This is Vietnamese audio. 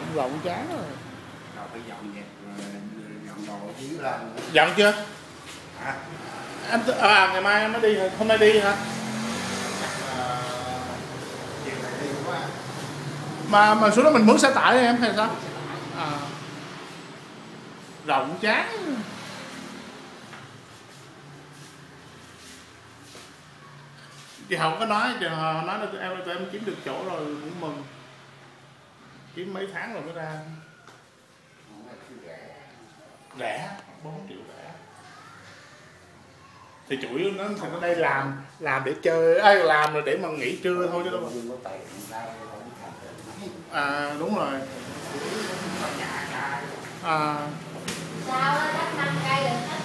Rộng chán rồi. Rồi phải dọn dẹp dọn đồ dưới lên. Dọn chưa? Hả? Anh ngày mai em mới đi hả? Hôm nay đi hả? Chiều này đi quá. Mà xuống đó mình mướn xe tải em hay sao? À. Rộng chán. Chị Hồng có nói, chị Hồng nói là tụi em kiếm được chỗ rồi cũng mừng. Kiếm mấy tháng rồi mới ra. Rẻ, 4 triệu rẻ. Thì chủ yếu nó ở đây làm để chơi, làm rồi để mà nghỉ trưa thôi chứ đâu mà. À đúng rồi. À. Sao đó, 5 cây được.